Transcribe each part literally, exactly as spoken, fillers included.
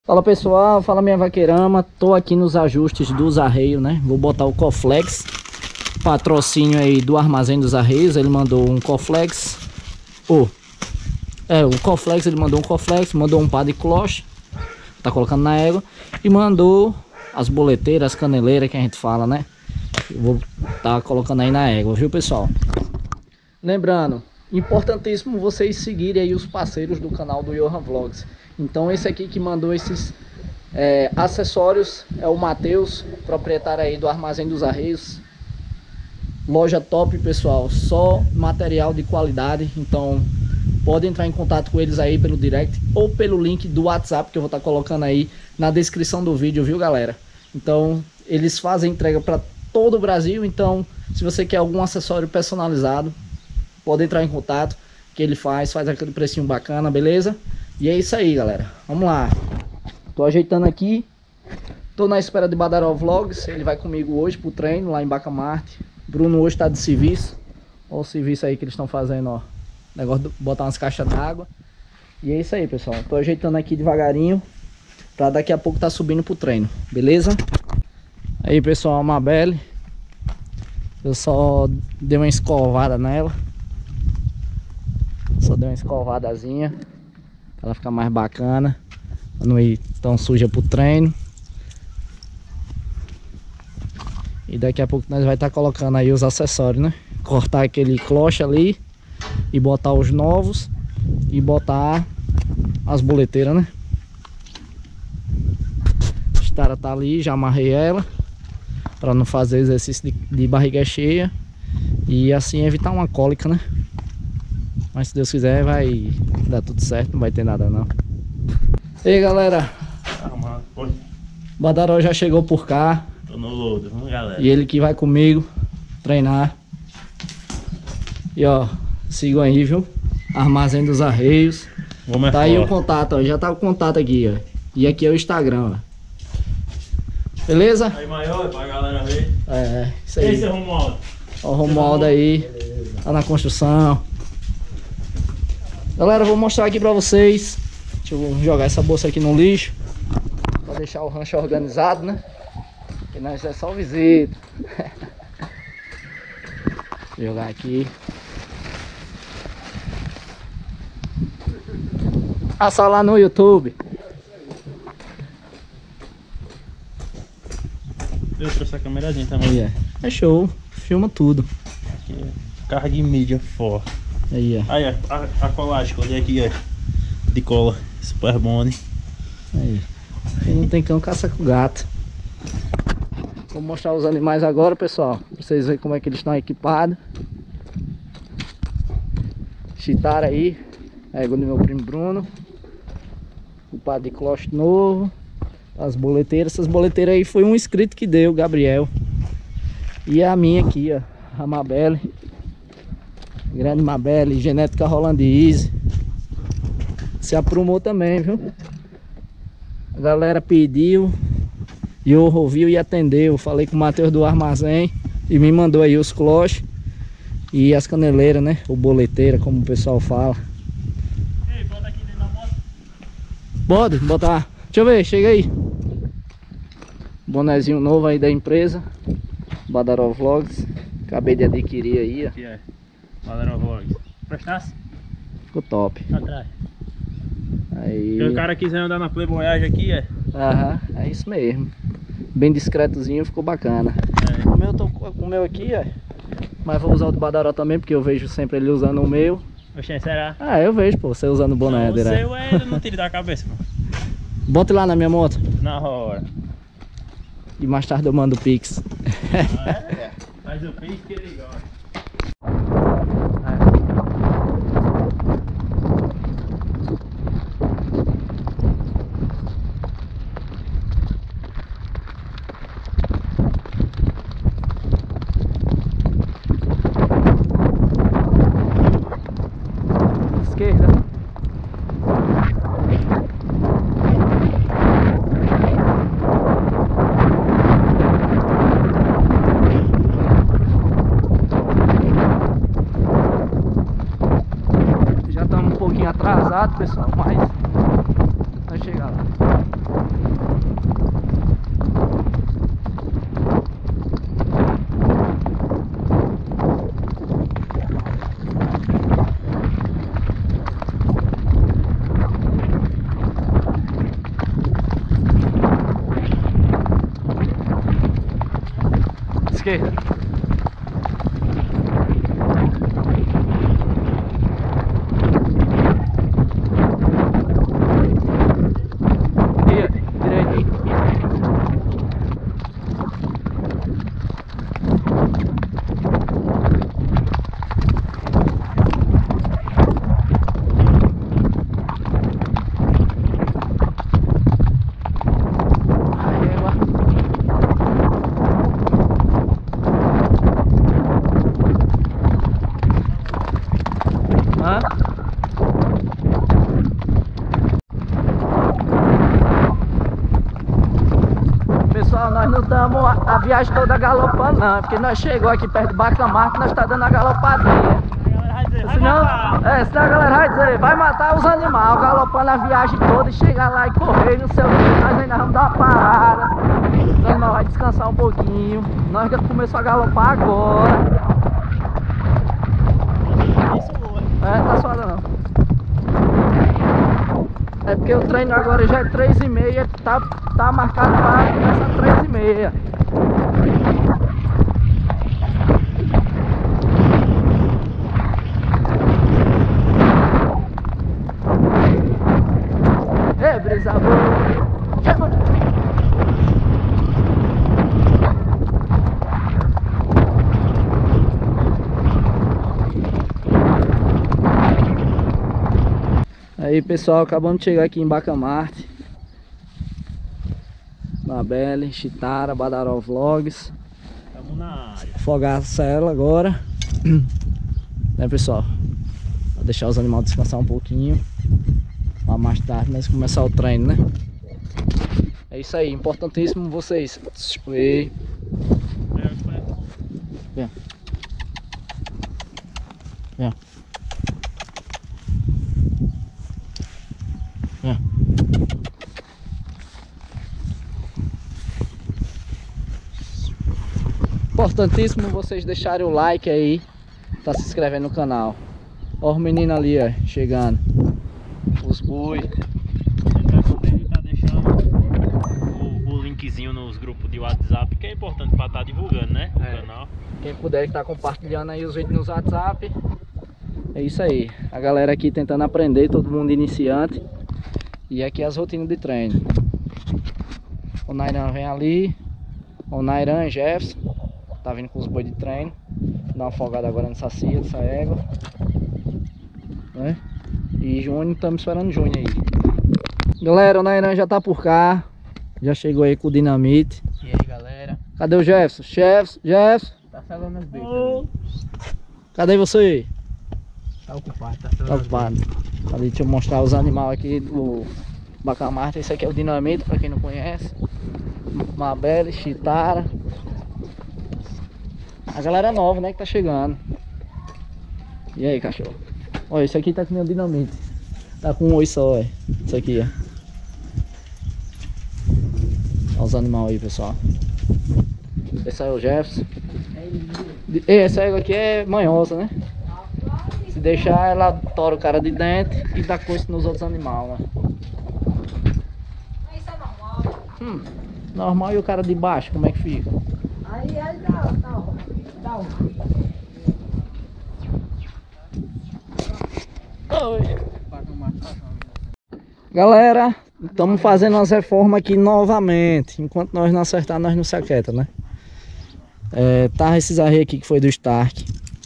Fala pessoal, fala minha vaqueirama, tô aqui nos ajustes dos arreios, né? Vou botar o Coflex, patrocínio aí do Armazém dos Arreios. Ele mandou um Coflex, oh, é, o Coflex, ele mandou um Coflex, mandou um par de cloche, tá colocando na égua, e mandou as boleteiras, as caneleiras que a gente fala, né? Eu vou tá colocando aí na égua, viu pessoal? Lembrando, importantíssimo vocês seguirem aí os parceiros do canal do Johan Vlogs. Então esse aqui que mandou esses é, acessórios é o Matheus, proprietário aí do Armazém dos Arreios. Loja top, pessoal, só material de qualidade. Então pode entrar em contato com eles aí pelo direct ou pelo link do WhatsApp que eu vou estar colocando aí na descrição do vídeo, viu galera? Então eles fazem entrega para todo o Brasil. Então se você quer algum acessório personalizado, pode entrar em contato que ele faz, faz aquele precinho bacana, beleza? E é isso aí, galera. Vamos lá. Tô ajeitando aqui. Tô na espera de Badaró Vlogs. Ele vai comigo hoje pro treino lá em Bacamarte. Bruno hoje tá de serviço. Olha o serviço aí que eles estão fazendo, ó. Negócio de botar umas caixas d'água. E é isso aí, pessoal. Tô ajeitando aqui devagarinho pra daqui a pouco tá subindo pro treino. Beleza? Aí, pessoal, a Mabelle. Eu só dei uma escovada nela. Só dei uma escovadazinha. Ela fica mais bacana, pra não ir tão suja pro treino. E daqui a pouco nós vai estar tá colocando aí os acessórios, né? Cortar aquele cloche ali e botar os novos e botar as boleteiras, né? A estara tá ali, já amarrei ela para não fazer exercício de, de barriga cheia e assim evitar uma cólica, né? Mas se Deus quiser vai dar tudo certo, não vai ter nada não. E aí galera, ah, Badaró já chegou por cá. Tô no lodo, vamos galera. E ele que vai comigo treinar. E ó, sigam aí, viu? Armazém dos Arreios. Vamos tá aí o contato, ó, já tá o contato aqui, ó. E aqui é o Instagram, ó. Beleza? Aí maior, pra galera ver. É, isso aí. Esse é o Romualdo. Ó o Romualdo aí. Beleza. Tá na construção. Galera, vou mostrar aqui pra vocês. Deixa eu jogar essa bolsa aqui no lixo pra deixar o rancho organizado, né? Porque nós é só visita. Vou jogar aqui. Passa lá no YouTube. Eu trouxe a câmerazinha também. Aí, é. É show, filma tudo. Aqui é carga de mídia forte. Aí, ó. Aí, ó, a, a colagem, olha aqui, ó. De cola, super bone. Aí. Quem não tem cão, caça com gato. Vou mostrar os animais agora, pessoal. Pra vocês verem como é que eles estão equipados. Chitara aí. É igual do meu primo Bruno. O par de cloche novo. As boleteiras. Essas boleteiras aí foi um inscrito que deu, Gabriel. E a minha aqui, ó. A Mabelle. Grande Mabelle, genética Holland Easy. Se aprumou também, viu? A galera pediu e eu ouviu e atendeu. Falei com o Matheus do Armazém e me mandou aí os cloches e as caneleiras, né? Ou boleteira, como o pessoal fala. Ei, bota aqui dentro da moto. Pode botar. Deixa eu ver, chega aí. Bonezinho novo aí da empresa Badaró Vlogs. Acabei de adquirir aí, ó. Aqui é Badaró Vlogs. Prestasse? Ficou top. Atrás. Aí. Se o cara quiser andar na Playboyage aqui, é. Aham, é isso mesmo. Bem discretozinho, ficou bacana. É. O meu tô com o meu aqui, ó. Mas vou usar o do Badaró também, porque eu vejo sempre ele usando o meu. Oxê, será? Ah, eu vejo, pô, você usando o boné Não, o direto. seu é, não tire da cabeça, mano. Bota lá na minha moto. Na hora. E mais tarde eu mando o Pix. Ah, é? Faz o pix que ele gosta. Esquerda. esquerda. Pessoal, nós não estamos a, a viagem toda galopando não, porque nós chegou aqui perto do Bacamarte, nós está dando a galopadinha. Senão, é, senão a galera vai dizer, vai matar os animais, galopando a viagem toda e chegar lá e correr, não sei o que, nós ainda vamos dar uma parada. Os animais vão descansar um pouquinho, nós já começamos a galopar agora. É, tá suado não. É porque o treino agora já é três e meia, tá, tá marcado para começar três e meia. É, brisa boa. Aí pessoal, acabamos de chegar aqui em Bacamarte, Mabelle, Chitara, Badaró Vlogs. Estamos na área. Fogaça ela agora. Né pessoal? Vou deixar os animais descansar um pouquinho. Pra mais tarde nós começar o treino, né? É isso aí, importantíssimo vocês. Vem. Vem. Vem. É. Importantíssimo vocês deixarem o like aí, tá se inscrevendo no canal. Ó os meninos ali, ó, chegando. Os boi. Ele tá deixando o, o linkzinho nos grupos de WhatsApp, que é importante para estar tá divulgando, né? O É. canal. Quem puder estar compartilhando aí os vídeos nos WhatsApp. É isso aí. A galera aqui tentando aprender, todo mundo iniciante. E aqui as rotinas de treino. O Nairan vem ali. O Nairan Jefferson tá vindo com os boi de treino. Dá uma folgada agora nessa cia, nessa égua, né? E Júnior, estamos esperando o Júnior aí. Galera, o Nairan já tá por cá. Já chegou aí com o dinamite. E aí galera? Cadê o Jefferson? Jefferson, Jefferson. Tá selando as bestas. Cadê você? Tá ocupado, tá Tá selando as ocupado. Ali, deixa eu mostrar os animais aqui do Bacamarte. Esse aqui é o dinamite, pra quem não conhece. Mabelle, Chitara. A galera nova, né, que tá chegando. E aí, cachorro? Olha, esse aqui tá com o dinamite. Tá com um oi só, ó. Isso aqui, ó. Olha os animais aí, pessoal. Esse aí é o Jefferson. E essa égua aqui é manhosa, né? Se deixar, ela tora o cara de dentro e dá coice nos outros animais, né? Isso é normal. Hum, normal, e o cara de baixo, como é que fica? Aí, aí dá, dá, dá. Oi. Galera, estamos fazendo umas reformas aqui novamente. Enquanto nós não acertar, nós não se aquieta, né? É, tá esses arreios aqui que foi do Stark.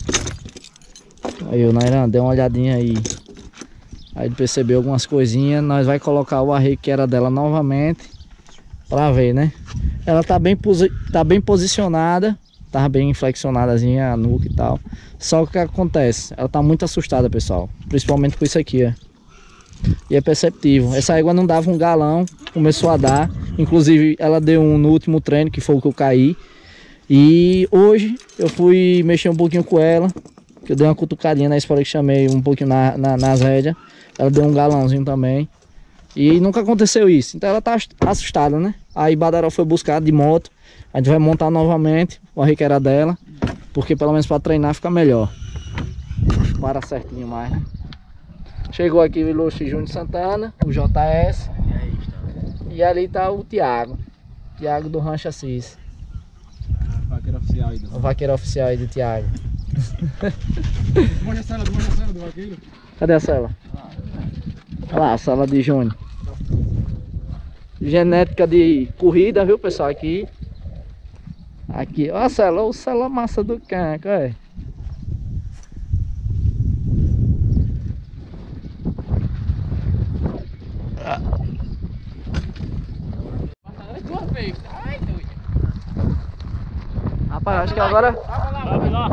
Aí o Nairan, deu uma olhadinha aí. Aí ele percebeu algumas coisinhas. Nós vai colocar o arreio que era dela novamente, pra ver, né? Ela tá bem, tá bem posicionada. Tá bem flexionadazinha a nuca e tal. Só que o que acontece? Ela tá muito assustada, pessoal. Principalmente com isso aqui, ó. E é perceptível. Essa égua não dava um galão. Começou a dar. Inclusive ela deu um no último treino, que foi o que eu caí. E hoje eu fui mexer um pouquinho com ela. Que eu dei uma cutucadinha na espora que chamei um pouquinho na, na, nas rédeas. Ela deu um galãozinho também. E nunca aconteceu isso. Então ela tá assustada, né? Aí Badaró foi buscar de moto. A gente vai montar novamente o arreio que era dela. Porque pelo menos para treinar fica melhor. Para certinho mais, né? Chegou aqui o ilustre Júnior Santana, o J S. E ali tá o Thiago. Thiago do Rancho Assis. vaqueiro oficial aí do... O vaqueiro oficial aí do Thiago. Mostra a cela, mostra a cela do vaqueiro. Cadê a cela? Olha lá, a cela de Júnior. Genética de corrida, viu, pessoal? Aqui. Aqui, ó a cela, ó a cela massa do canco, é. Duas vezes. Ai, doido. Rapaz, acho que agora... Vai lá.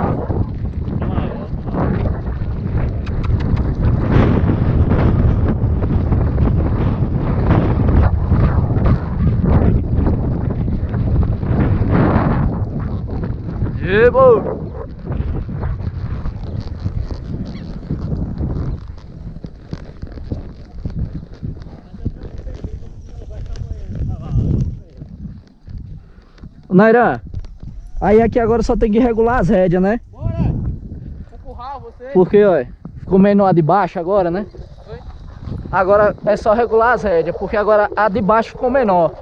E bom. Nairan, aí aqui agora só tem que regular as rédeas, né? Bora. Vou empurrar você. Porque, ó, ficou menor a de baixo agora, né? Oi? Agora é só regular as rédeas, porque agora a de baixo ficou menor.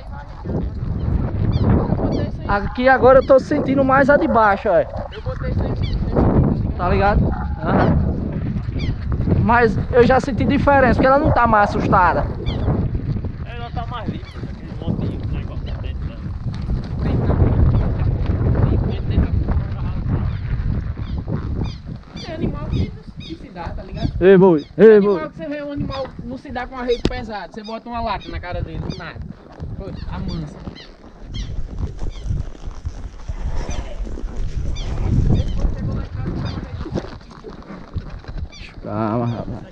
Aqui agora eu tô sentindo mais a de baixo, ó. Eu botei sempre, sempre, Tá ligado? Aham. Mas eu já senti diferença, porque ela não tá mais assustada. Ela tá mais livre, aquele montinho de negócio dentro dela. É animal que que se dá, tá ligado? Ei, boi, ei, boi. Animal que você vê um animal não se dá com arreio pesado, você bota uma lata na cara dele, do nada. Foi, amansa. Calma, rapaz.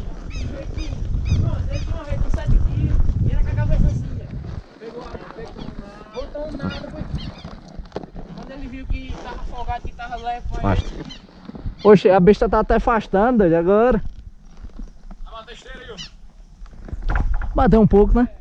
Uma vez com sete quilos, e era com a cabeça assim, pegou a botou nada, foi. Quando ele viu que tava folgado, que tava leve, foi. Basta. Oxe, a besta tá até afastando doido, agora. A besteira aí, ó. Bateu um pouco, né?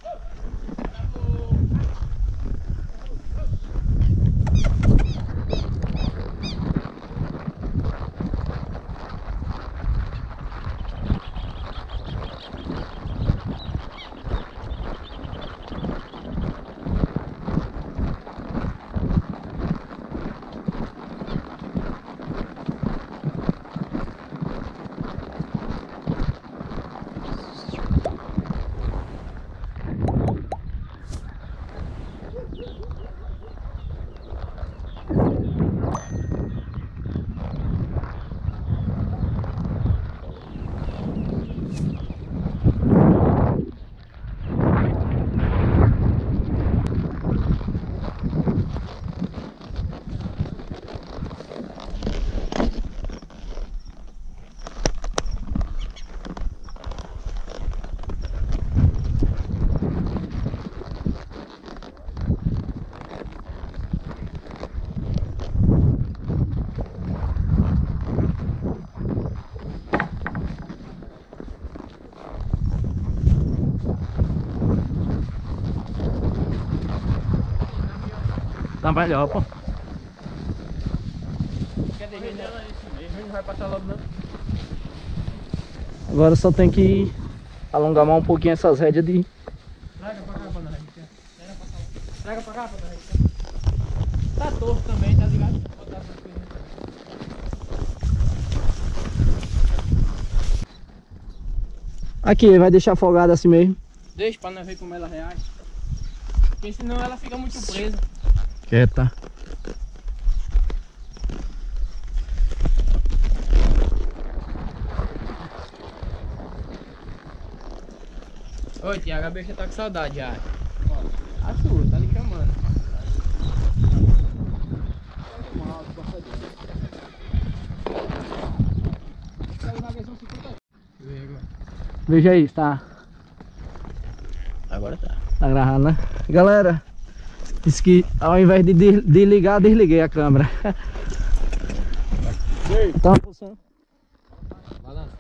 Tá melhor, pô. Quer dizer, ela é isso mesmo, não vai passar logo não. Agora só tem que alongar mais um pouquinho essas rédeas de... Traga pra cá pra nós, Traga pra cá pra nós. Tá torto também, tá ligado? Vou botar essas coisas. Aqui, vai deixar folgada assim mesmo. Deixa pra nós ver como ela reage. Porque senão ela fica muito presa. Quieta. Oi, Tiago, a besta tá com saudade já. A sua, tá lhe chamando. Veja aí, tá? Agora tá. Tá gravando, né? Galera, disse que ao invés de desligar, desliguei a câmera. Tá uma posição. Balança.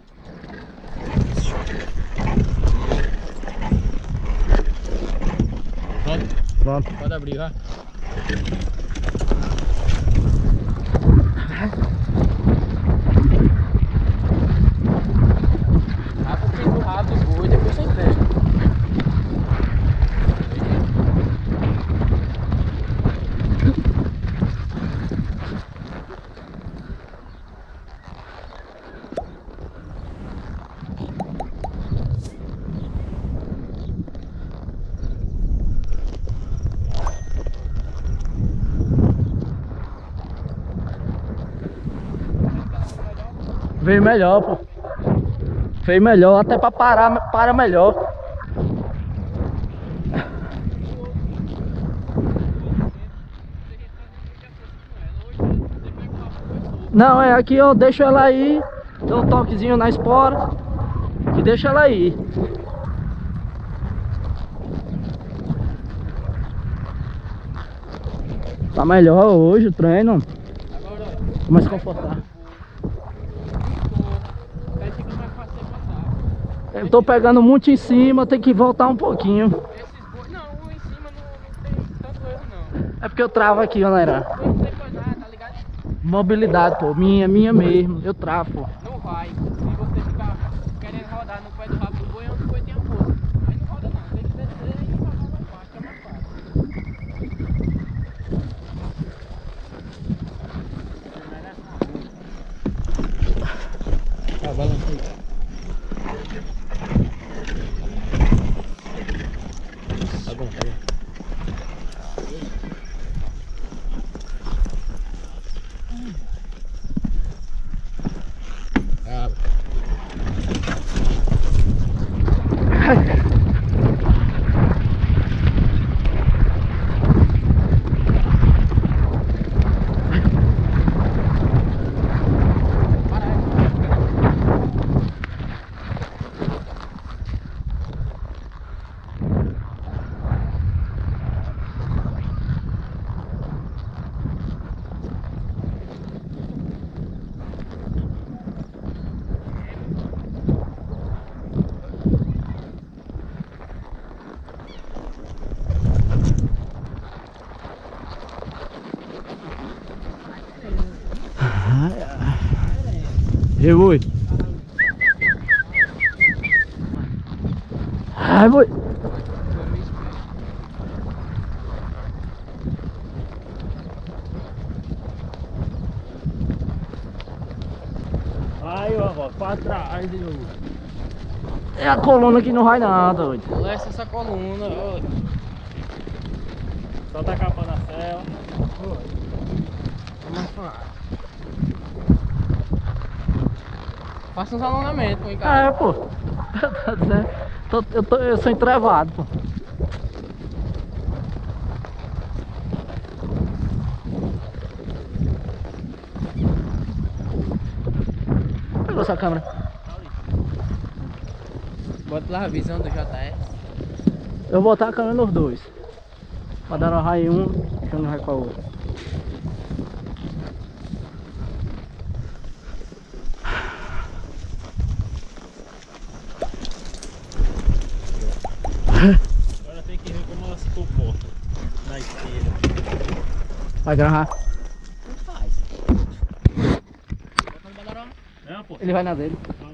Pronto? Pronto. Pode abrir, vai. Dá pra pendurar do boi e depois você entrega. Veio melhor, pô. Veio melhor, até pra parar, para melhor. Não, é aqui eu deixo ela aí, dou um toquezinho na espora e deixo ela aí. Tá melhor hoje o treino. Mais confortável. Eu tô pegando muito em cima, tem que voltar um pouquinho. Esses bois. Não, o em cima não, não tem tanto erro não. É porque eu travo aqui, galera. Não tem coisa, tá ligado? Mobilidade, pô, minha, minha mesmo. Eu travo, pô. Não vai. Se você ficar querendo rodar no pé do rabo do boi, é onde o boi tem a força. Aí não roda não, tem que descer e fazer mais fácil, que é mais fácil. Ah, balança aí. Tá bom, tá bom. Ah. E boi. Ai, boi. Aí, ó, ó, pra trás de novo. É a coluna que não vai nada, doido. Molesta essa coluna, ó. Só tá capando a cela. É mais fácil. Faça uns alongamentos, pô, Ah, cara. é, pô. Tá dizendo. Tô- eu, tô, eu sou entrevado, pô. Pegou essa câmera. Bota lá a visão do J S. Eu vou botar a câmera nos dois. Pra dar um raio em um, que eu não vai com a outra. Agora tem que ver como ela se comporta na esteira. Vai gravar. Não faz. Bota no badarão. Não, pô. Ele vai na dele. Ó,